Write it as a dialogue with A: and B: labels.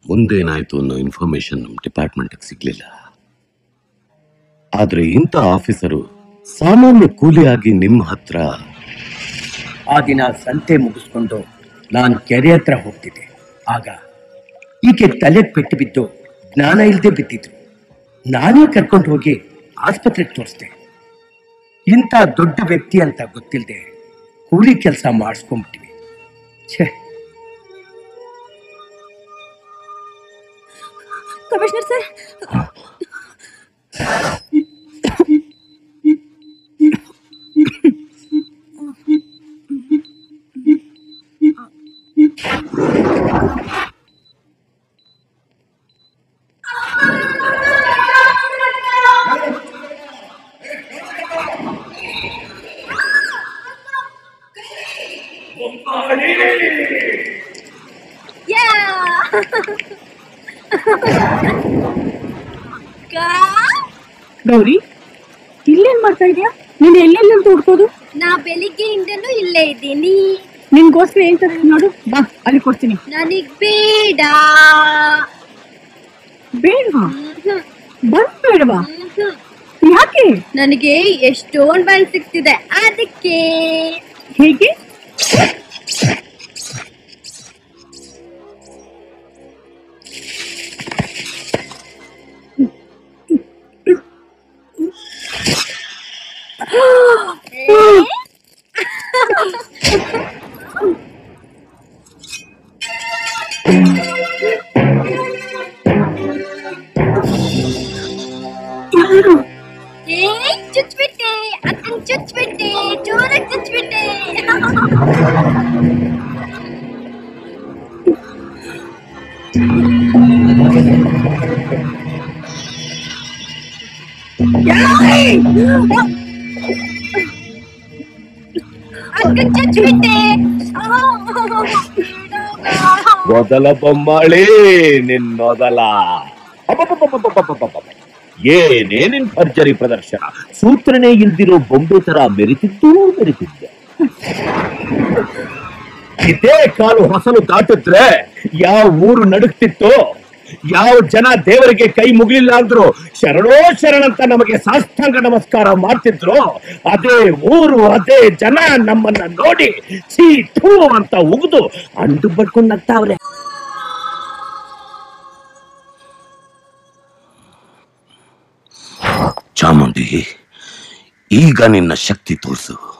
A: ಮುಂದೇನಾಯ್ತು ಅನ್ನೋ ಇನ್ಫಾರ್ಮೇಶನ್ ನಮ್ಮ ಡಿಪಾರ್ಟ್ಮೆಂಟ್ಗೆ ಸಿಗ್ಲಿಲ್ಲ. ಆದ್ರೆ ಇಂಥ ಆಫೀಸರು ಸಾಮಾನ್ಯ ಕೂಲಿಯಾಗಿ ನಿಮ್ಮ ಹತ್ರ.
B: ಆ ದಿನ ಸಂತೆ ಮುಗಿಸ್ಕೊಂಡು ನಾನು ಕೆರೆ ಹತ್ರ ಹೋಗ್ತಿದ್ದೆ. ಆಗ ಈಕೆ ತಲೆ ಪೆಟ್ಟು ಬಿದ್ದು ಜ್ಞಾನ ಇಲ್ಲದೆ ಬಿದ್ದಿದ್ರು. ನಾನೇ ಕರ್ಕೊಂಡು ಹೋಗಿ ಆಸ್ಪತ್ರೆಗೆ ತೋರಿಸ್ದೆ. ಇಂಥ ದೊಡ್ಡ ವ್ಯಕ್ತಿ ಅಂತ ಗೊತ್ತಿಲ್ಲದೆ ಕೂಲಿ ಕೆಲಸ ಮಾಡಿಸ್ಕೊಂಡ್ಬಿಟ್ಟಿವಿ. ಛೇ,
C: ಕಮಿಷನರ್ ಸರ್,
D: ಗೌರಿ, ಇಲ್ಲೇನ್ ಮಾಡ್ತಾ ಇದೀಯಾ? ನೀನ್ ಎಲ್ಲೆಲ್ಲಂತ ಹುಡ್ಕೋದು?
C: ನಾ ಬೆಳಿಗ್ಗೆಯಿಂದನೂ ಇಲ್ಲೇ ಇದ್ದೀನಿ.
D: ನಿನ್ಗೋಸ್ಕರ ಏನ್ ತರ ನೋಡು, ಬಾ ಅಲ್ಲಿ ಕೊಡ್ತೀನಿ.
C: ನನಗ್ ಬೇಡ.
D: ಬೇಡವಾ? ಬಂದ್ ಬೇಡವಾ? ಯಾಕೆ?
C: ನನಗೆ ಎಷ್ಟೊಂದು ಬಂದ್ ಸಿಗ್ತಿದೆ, ಅದಕ್ಕೆ.
D: ಹೇಗೆ?
C: ಚುಚ್ಬಿಟ್ಟೆ, ಅಕ್ಕನ್ ಚುಚ್ಬಿಟ್ಟೆ, ಜೋರಾಗಿ ಚುಚ್ಬಿಟ್ಟೆ. ಅಕ್ಕನ್ ಚುಚ್ಬಿಟ್ಟೆ.
A: ಮೊದಲ ಬೊಮ್ಮಾಳಿ ನಿನ್ನೊದಲ. ಏನೇನಿನ್ ಭರ್ಜರಿ ಪ್ರದರ್ಶನ! ಸೂತ್ರನೇ ಇಲ್ದಿರೋ ಬೊಂಬೆ ತರ ಮೆರಿತಿದ್ದು. ಇದೇ ಕಾಲು ಹೊಸಲು ದಾಟಿದ್ರೆ ಯಾವ ಊರು ನಡುಗ್ತಿತ್ತು, ಯಾವ ಜನ ದೇವರಿಗೆ ಕೈ ಮುಗಿಲಿಲ್ಲ ಅಂದ್ರು ಶರಣೋ ಶರಣಂತ ನಮಗೆ ಸಾಷ್ಟಾಂಗ ನಮಸ್ಕಾರ ಮಾಡ್ತಿದ್ರು, ಅದೇ ಊರು ಅದೇ ಜನ ನಮ್ಮನ್ನ ನೋಡಿ ಛೀ ಥೂ ಅಂತ ಉಗಿದು ಅಂಡು ಬಡ್ಕೊಂಡು ನಗ್ತಾವ್ರೆ. ಚಾಮುಂಡಿ, ಈಗ ನಿನ್ನ ಶಕ್ತಿ ತೋರಿಸು.